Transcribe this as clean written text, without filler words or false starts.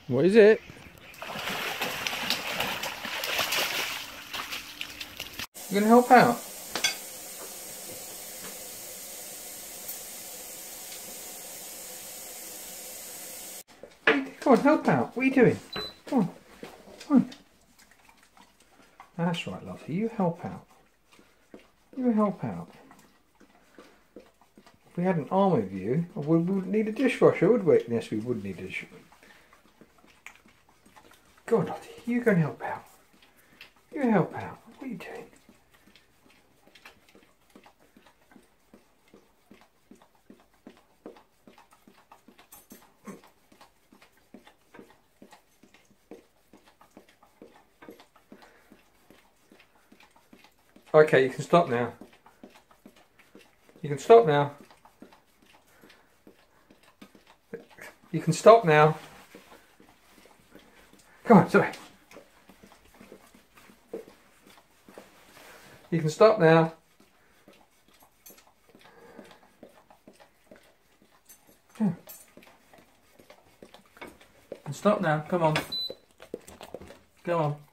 What is it? You gonna help out? Come on, help out. What are you doing? Come on. Come on. That's right, Lottie. You help out. You help out. If we had an army of you, we wouldn't need a dishwasher, would we? Yes, we would need a dishwasher. Go on, Lottie. You go and help out. You help out. What are you doing? Okay, you can stop now. You can stop now. You can stop now. Come on, sorry. You can stop now. Yeah. You can stop now. Come on. Come on.